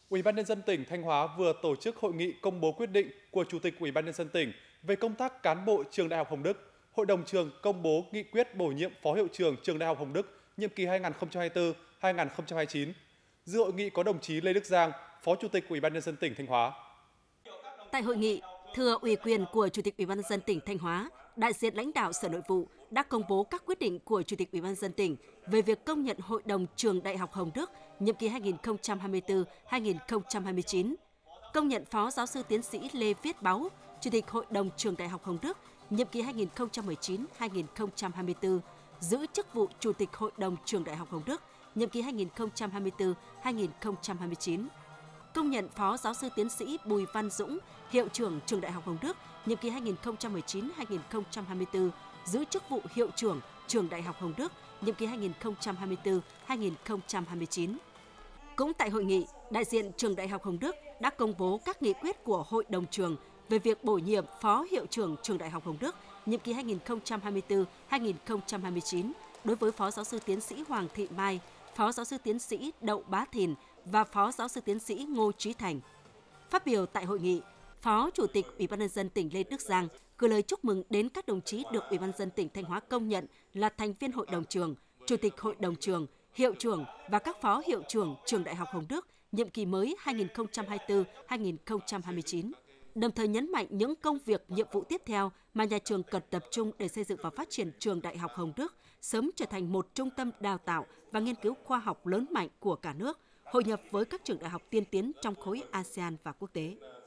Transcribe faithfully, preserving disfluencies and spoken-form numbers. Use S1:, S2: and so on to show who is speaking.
S1: Ủy ban nhân dân tỉnh Thanh Hóa vừa tổ chức hội nghị công bố quyết định của Chủ tịch Ủy ban nhân dân tỉnh về công tác cán bộ trường Đại học Hồng Đức. Hội đồng trường công bố nghị quyết bổ nhiệm Phó hiệu trưởng trường Đại học Hồng Đức nhiệm kỳ hai nghìn không trăm hai mươi tư đến hai nghìn không trăm hai mươi chín. Dự hội nghị có đồng chí Lê Đức Giang, Phó Chủ tịch Ủy ban nhân dân tỉnh Thanh Hóa.
S2: Tại hội nghị, thừa ủy quyền của Chủ tịch Ủy ban nhân dân tỉnh Thanh Hóa, đại diện lãnh đạo Sở Nội vụ đã công bố các quyết định của Chủ tịch Ủy ban nhân dân tỉnh về việc công nhận Hội đồng trường Đại học Hồng Đức nhiệm kỳ hai nghìn không trăm hai mươi tư đến hai nghìn không trăm hai mươi chín, công nhận Phó giáo sư tiến sĩ Lê Viết Báu, Chủ tịch Hội đồng trường Đại học Hồng Đức nhiệm kỳ hai nghìn không trăm mười chín đến hai nghìn không trăm hai mươi tư, giữ chức vụ Chủ tịch Hội đồng trường Đại học Hồng Đức nhiệm kỳ hai nghìn không trăm hai mươi tư đến hai nghìn không trăm hai mươi chín. Công nhận Phó giáo sư tiến sĩ Bùi Văn Dũng, Hiệu trưởng Trường Đại học Hồng Đức, nhiệm kỳ hai nghìn không trăm mười chín đến hai nghìn không trăm hai mươi tư, giữ chức vụ Hiệu trưởng Trường Đại học Hồng Đức, nhiệm kỳ hai nghìn không trăm hai mươi tư đến hai nghìn không trăm hai mươi chín. Cũng tại hội nghị, đại diện Trường Đại học Hồng Đức đã công bố các nghị quyết của Hội đồng trường về việc bổ nhiệm Phó Hiệu trưởng Trường Đại học Hồng Đức, nhiệm kỳ hai nghìn không trăm hai mươi tư đến hai nghìn không trăm hai mươi chín đối với Phó giáo sư tiến sĩ Hoàng Thị Mai, Phó giáo sư tiến sĩ Đậu Bá Thìn và Phó giáo sư tiến sĩ Ngô Chí Thành. Phát biểu tại hội nghị, Phó Chủ tịch Ủy ban nhân dân tỉnh Lê Đức Giang gửi lời chúc mừng đến các đồng chí được Ủy ban nhân dân tỉnh Thanh Hóa công nhận là thành viên Hội đồng trường, Chủ tịch Hội đồng trường, Hiệu trưởng và các Phó Hiệu trưởng Trường Đại học Hồng Đức nhiệm kỳ mới hai nghìn không trăm hai mươi tư đến hai nghìn không trăm hai mươi chín. Đồng thời nhấn mạnh những công việc, nhiệm vụ tiếp theo mà nhà trường cần tập trung để xây dựng và phát triển Trường Đại học Hồng Đức sớm trở thành một trung tâm đào tạo và nghiên cứu khoa học lớn mạnh của cả nước, hội nhập với các trường đại học tiên tiến trong khối a sê an và quốc tế.